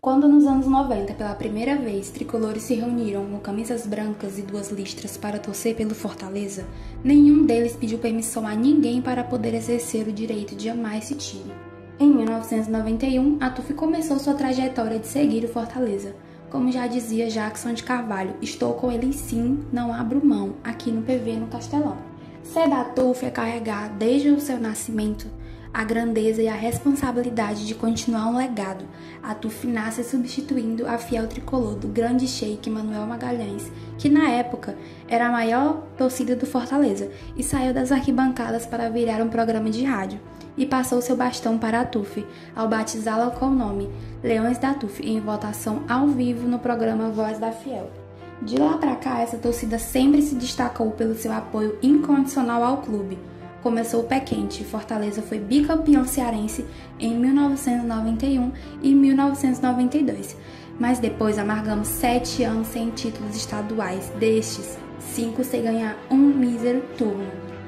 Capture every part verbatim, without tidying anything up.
Quando nos anos noventa, pela primeira vez, tricolores se reuniram com camisas brancas e duas listras para torcer pelo Fortaleza, nenhum deles pediu permissão a ninguém para poder exercer o direito de amar esse time. Em mil novecentos e noventa e um, a T U F começou sua trajetória de seguir o Fortaleza. Como já dizia Jackson de Carvalho, estou com ele sim, não abro mão, aqui no P V no Castelão. Ser da T U F é carregar, desde o seu nascimento, a grandeza e a responsabilidade de continuar um legado. A T U F nasce substituindo a fiel tricolor do grande Sheik Manuel Magalhães, que na época era a maior torcida do Fortaleza e saiu das arquibancadas para virar um programa de rádio e passou seu bastão para a T U F ao batizá-la com o nome Leões da T U F em votação ao vivo no programa Voz da Fiel. De lá para cá, essa torcida sempre se destacou pelo seu apoio incondicional ao clube. Começou o pé quente, Fortaleza foi bicampeão cearense em mil novecentos e noventa e um e mil novecentos e noventa e dois, mas depois amargamos sete anos sem títulos estaduais, destes, cinco sem ganhar um mísero turno.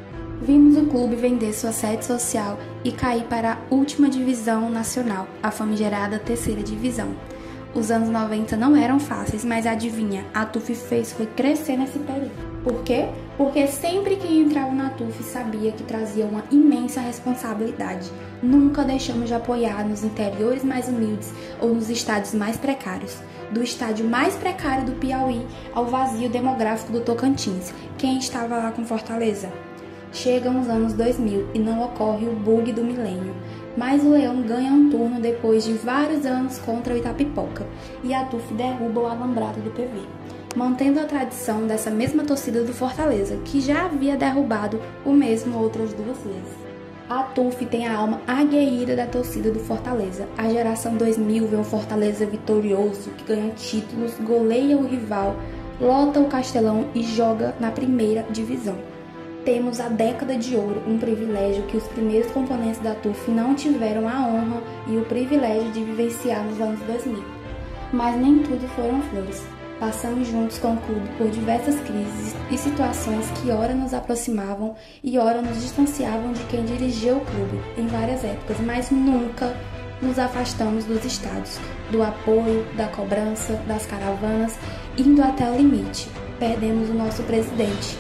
Vimos o clube vender sua sede social e cair para a última divisão nacional, a famigerada terceira divisão. Os anos noventa não eram fáceis, mas adivinha, a T U F fez foi crescer nesse período. Por quê? Porque sempre que entrava na T U F sabia que trazia uma imensa responsabilidade. Nunca deixamos de apoiar nos interiores mais humildes ou nos estádios mais precários. Do estádio mais precário do Piauí ao vazio demográfico do Tocantins. Quem estava lá com Fortaleza? Chegam os anos dois mil e não ocorre o bug do milênio. Mas o Leão ganha um turno depois de vários anos contra o Itapipoca e a T U F derruba o alambrado do P V, mantendo a tradição dessa mesma torcida do Fortaleza, que já havia derrubado o mesmo outras duas vezes. A T U F tem a alma aguerrida da torcida do Fortaleza. A geração dois mil vê um Fortaleza vitorioso, que ganha títulos, goleia o rival, lota o Castelão e joga na primeira divisão. Temos a década de ouro, um privilégio que os primeiros componentes da T U F não tiveram a honra e o privilégio de vivenciar nos anos dois mil. Mas nem tudo foram flores. Passamos juntos com o clube por diversas crises e situações que ora nos aproximavam e ora nos distanciavam de quem dirigia o clube em várias épocas, mas nunca nos afastamos dos estádios, do apoio, da cobrança, das caravanas, indo até o limite. Perdemos o nosso presidente.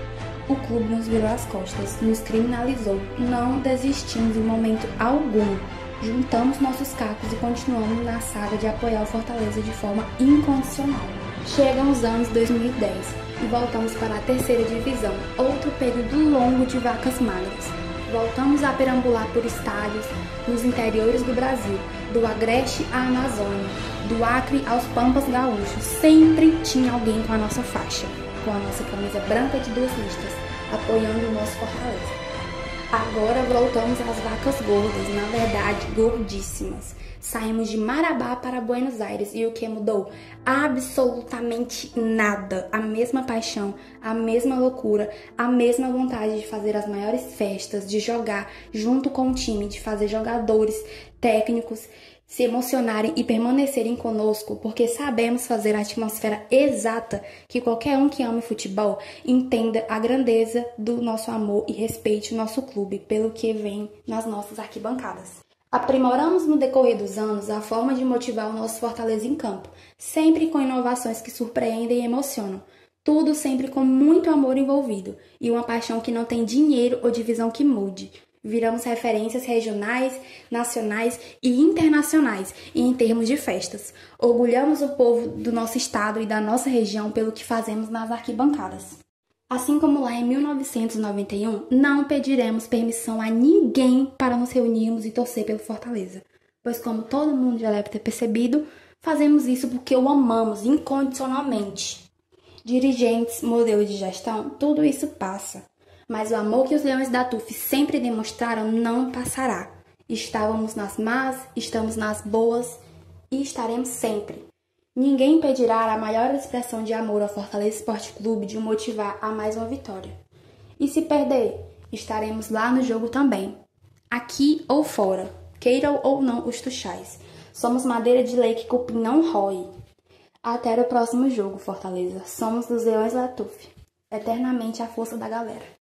O clube nos virou as costas, nos criminalizou. Não desistimos em momento algum. Juntamos nossos cacos e continuamos na saga de apoiar o Fortaleza de forma incondicional. Chegam os anos dois mil e dez e voltamos para a terceira divisão, outro período longo de vacas magras. Voltamos a perambular por estádios nos interiores do Brasil, do Agreste à Amazônia, do Acre aos Pampas Gaúchos. Sempre tinha alguém com a nossa faixa, com a nossa camisa branca de duas listras, apoiando o nosso Fortaleza. Agora voltamos às vacas gordas, na verdade, gordíssimas. Saímos de Marabá para Buenos Aires e o que mudou? Absolutamente nada. A mesma paixão, a mesma loucura, a mesma vontade de fazer as maiores festas, de jogar junto com o time, de fazer jogadores, técnicos se emocionarem e permanecerem conosco, porque sabemos fazer a atmosfera exata que qualquer um que ame futebol entenda a grandeza do nosso amor e respeite o nosso clube pelo que vem nas nossas arquibancadas. Aprimoramos no decorrer dos anos a forma de motivar o nosso Fortaleza em campo, sempre com inovações que surpreendem e emocionam. Tudo sempre com muito amor envolvido e uma paixão que não tem dinheiro ou divisão que mude. Viramos referências regionais, nacionais e internacionais e em termos de festas. Orgulhamos o povo do nosso estado e da nossa região pelo que fazemos nas arquibancadas. Assim como lá em mil novecentos e noventa e um, não pediremos permissão a ninguém para nos reunirmos e torcer pelo Fortaleza. Pois como todo mundo já deve ter percebido, fazemos isso porque o amamos incondicionalmente. Dirigentes, modelo de gestão, tudo isso passa. Mas o amor que os Leões da T U F sempre demonstraram não passará. Estávamos nas más, estamos nas boas e estaremos sempre. Ninguém impedirá a maior expressão de amor ao Fortaleza Esporte Clube de o motivar a mais uma vitória. E se perder, estaremos lá no jogo também. Aqui ou fora, queiram ou não os tuxais. Somos madeira de lei que cupim não rói. Até o próximo jogo, Fortaleza. Somos dos Leões da T U F. Eternamente a força da galera.